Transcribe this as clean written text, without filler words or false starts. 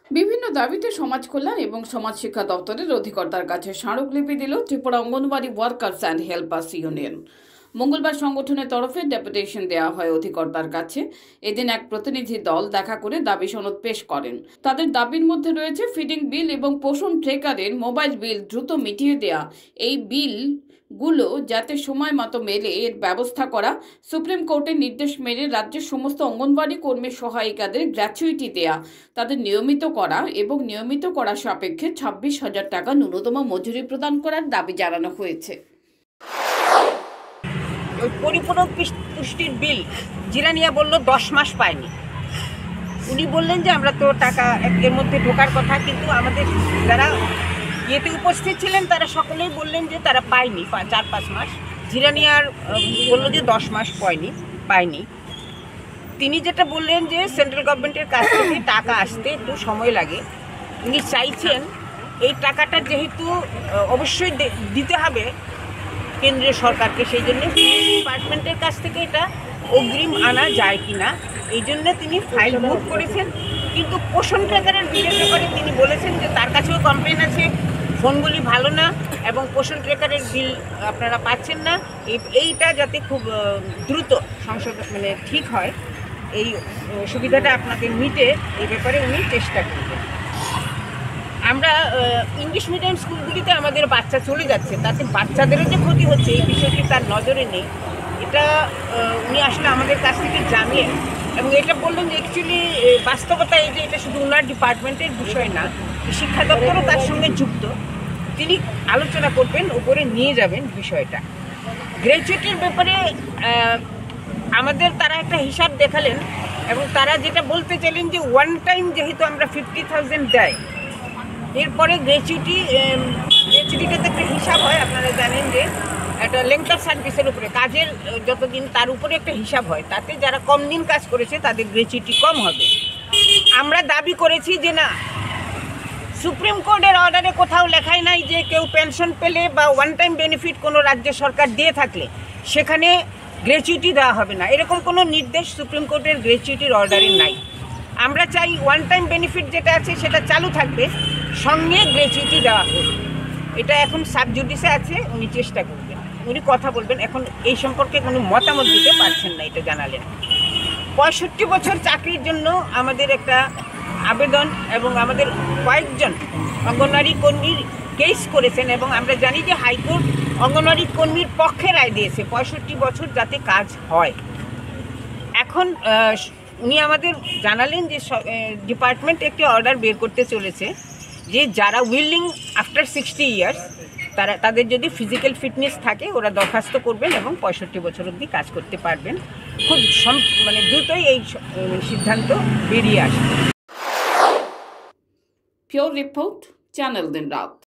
বিভিন্ন দাবিতে সমাজ কল্যাণ এবং সমাজ শিক্ষা দপ্তরের অধিকর্তার কাছে স্মারকলিপি দিল Tripura anganwadi workers and helpers union. মঙ্গলবার সংগঠনের তরফে ডেপুটেশন দেওয়া হয় অধিকর্তার কাছে। এদিন এক প্রতিনিধি দল দেখা করে দাবি সনদ পেশ করেন। তাদের দাবির মধ্যে রয়েছে ফিডিং বিল এবং পোষণ ট্রেকারের মোবাইল বিল দ্রুত মিটিয়ে দেয়া, এই বিলগুলো যাতে সময় মতো মেলে এর ব্যবস্থা করা, সুপ্রিম কোর্টের নির্দেশ মেনে রাজ্যের সমস্ত অঙ্গনওয়াড়ি কর্মী সহায়িকাদের গ্র্যাচুইটি দেয়া, তাদের নিয়মিত করা এবং নিয়মিত করা সাপেক্ষে 26,000 টাকা ন্যূনতম মজুরি প্রদান করার দাবি জানানো হয়েছে। পরিপূরক পুষ্টির বিল জিরানিয়া বলল 10 মাস পায়নি। উনি বললেন যে আমরা তো টাকা এর মধ্যে ঢোকার কথা, কিন্তু আমাদের যারা ইয়েতে উপস্থিত ছিলেন তারা সকলেই বললেন যে তারা পায়নি 4-5 মাস। জিরানিয়ার বলল যে 10 মাস পায়নি। তিনি যেটা বললেন যে সেন্ট্রাল গভর্নমেন্টের কাছ থেকে টাকা আসতে একটু সময় লাগে। উনি চাইছেন এই টাকাটা যেহেতু অবশ্যই দিতে হবে কেন্দ্রীয় সরকারকে, সেই জন্য ডিপার্টমেন্টের কাছ থেকে এটা অগ্রিম আনা যায় কি না, এই জন্য তিনি ফাইল মুভ করেছেন। কিন্তু পোষণ ট্র্যাকারের বিলের ব্যাপারে তিনি বলেছেন যে তার কাছেও কমপ্লেন আছে, ফোনগুলি ভালো না এবং পোষণ ট্র্যাকারের বিল আপনারা পাচ্ছেন না। এইটা যাতে খুব দ্রুত ঠিক হয়, এই সুবিধাটা আপনাদের মিটে, এই ব্যাপারে উনি চেষ্টা করবেন। আমরা ইংলিশ মিডিয়াম স্কুলগুলিতে আমাদের বাচ্চা চলে যাচ্ছে, তাতে বাচ্চাদেরও যে ক্ষতি হচ্ছে এই বিষয়টি তার নজরে নেই। এটা উনি আসলে আমাদের কাছ থেকে জানলেন এবং এটা বললেন যে অ্যাকচুয়ালি বাস্তবতা এই যে এটা শুধু ওনার ডিপার্টমেন্টের বিষয় না, শিক্ষা দপ্তরও তার সঙ্গে যুক্ত। তিনি আলোচনা করবেন, উপরে নিয়ে যাবেন বিষয়টা। গ্র্যাচুইটির ব্যাপারে আমাদের তারা একটা হিসাব দেখালেন এবং তারা যেটা বলতে চাইলেন যে ওয়ান টাইম যেহেতু আমরা 50,000 দেয়, এরপরে গ্র্যাচুইটিটাতে একটা হিসাব হয়। আপনারা জানেন যে একটা লেংথ অফ সার্ভিসের উপরে, কাজের যতদিন তার উপরে একটা হিসাব হয়, তাতে যারা কম দিন কাজ করেছে তাদের গ্র্যাচুইটি কম হবে। আমরা দাবি করেছি যে না, সুপ্রিম কোর্টের অর্ডারে কোথাও লেখাই নাই যে কেউ পেনশন পেলে বা ওয়ান টাইম বেনিফিট কোনো রাজ্য সরকার দিয়ে থাকলে সেখানে গ্র্যাচুইটি দেওয়া হবে না, এরকম কোনো নির্দেশ সুপ্রিম কোর্টের গ্র্যাচুইটির অর্ডারে নাই। আমরা চাই ওয়ান টাইম বেনিফিট যেটা আছে সেটা চালু থাকবে, সঙ্গে গ্র্যাচুইটি দেওয়া হবে। এটা এখন সাবজুডিসে আছে, উনি চেষ্টা করবেন, উনি কথা বলবেন। এখন এই সম্পর্কে কোনো মতামত দিতে পারছেন না, এটা জানালেন। 65 বছর চাকরির জন্য আমাদের একটা আবেদন এবং আমাদের কয়েকজন অঙ্গনওয়াড়ি কর্মীর কেস করেছেন এবং আমরা জানি যে হাইকোর্ট অঙ্গনওয়াড়ি কর্মীর পক্ষে রায় দিয়েছে 65 বছর যাতে কাজ হয়। এখন উনি আমাদের জানালেন যে ডিপার্টমেন্ট একটি অর্ডার বের করতে চলেছে যে যারা উইলিং আফটার 60 ইয়ার্স তাদের যদি ফিজিক্যাল ফিটনেস থাকে ওরা দরখাস্ত করবেন এবং 65 বছর অবধি কাজ করতে পারবেন। খুব দ্রুতই এই সিদ্ধান্ত বেরিয়ে আসবে। পিওর রিপোর্ট, চ্যানেল দিন রাত।